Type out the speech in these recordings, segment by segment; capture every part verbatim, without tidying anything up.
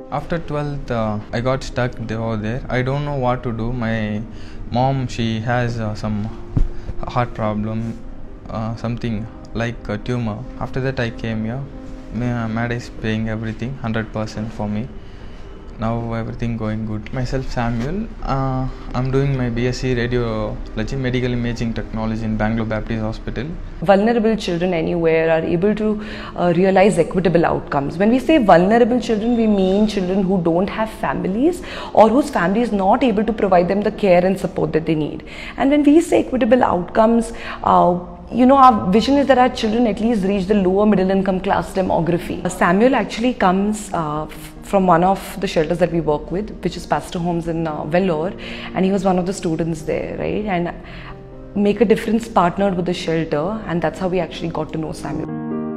After twelfth, uh, I got stuck over there. I don't know what to do. My mom, she has uh, some heart problem, uh, something like a tumor. After that, I came here. M A D is paying everything, one hundred percent for me. Now everything going good. Myself Samuel, uh, I'm doing my B S c Radiology, Medical Imaging Technology in Bangalore Baptist Hospital. Vulnerable children anywhere are able to uh, realize equitable outcomes. When we say vulnerable children, we mean children who don't have families or whose family is not able to provide them the care and support that they need. And when we say equitable outcomes, uh, you know, our vision is that our children at least reach the lower middle income class demography. Uh, Samuel actually comes uh, from one of the shelters that we work with, which is Pastor Homes in uh, Vellore, and he was one of the students there, right? And Make a Difference partnered with the shelter, and that's how we actually got to know Samuel.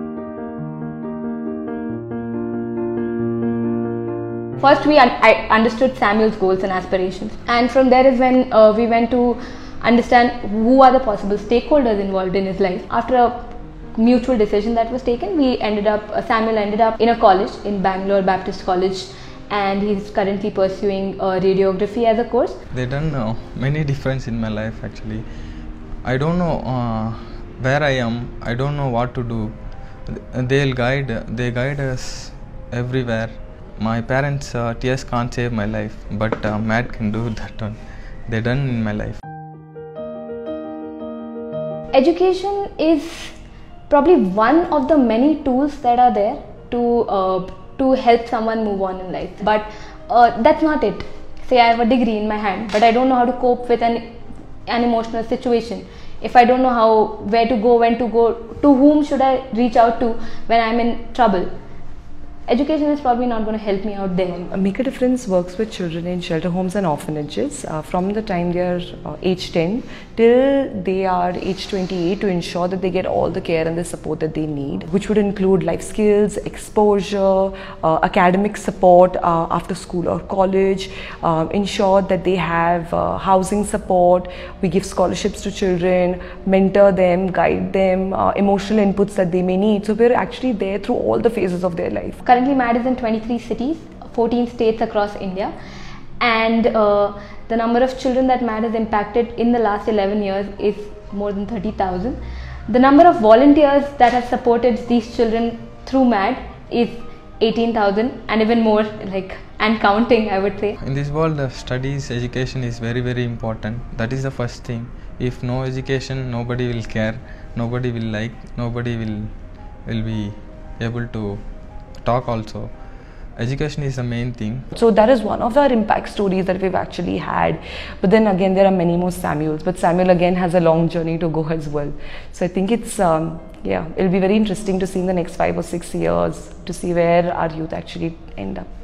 First, we un I understood Samuel's goals and aspirations, and from there is when uh, we went to understand who are the possible stakeholders involved in his life. After a mutual decision that was taken, we ended up, uh, Samuel ended up in a college, in Bangalore Baptist College, and he's currently pursuing uh, radiography as a course. They done uh, many difference in my life actually. I don't know uh, where I am, I don't know what to do. They'll guide, they guide us everywhere. My parents' uh, tears can't save my life, but uh, M A D can do that one. They done in my life. Education is probably one of the many tools that are there to uh, to help someone move on in life, but uh, that's not it. Say I have a degree in my hand, but I don't know how to cope with an an emotional situation. If I don't know how, where to go, when to go, to whom should I reach out to when I'm in trouble, education is probably not going to help me out there. Make a Difference works with children in shelter homes and orphanages uh, from the time they are uh, age ten till they are age twenty-eight, to ensure that they get all the care and the support that they need, which would include life skills, exposure, uh, academic support uh, after school or college, uh, ensure that they have uh, housing support. We give scholarships to children, mentor them, guide them, uh, emotional inputs that they may need. So we're actually there through all the phases of their life. Currently, M A D is in twenty-three cities, fourteen states across India, and uh, the number of children that M A D has impacted in the last eleven years is more than thirty thousand. The number of volunteers that have supported these children through M A D is eighteen thousand, and even more, like, and counting, I would say. In this world, uh, studies, education is very very important. That is the first thing. If no education, nobody will care, nobody will like, nobody will will be able to talk also. Education is the main thing. So that is one of our impact stories that we've actually had. But then again, there are many more Samuels. But Samuel again has a long journey to go as well. So I think it's, um, yeah, it'll be very interesting to see in the next five or six years to see where our youth actually end up.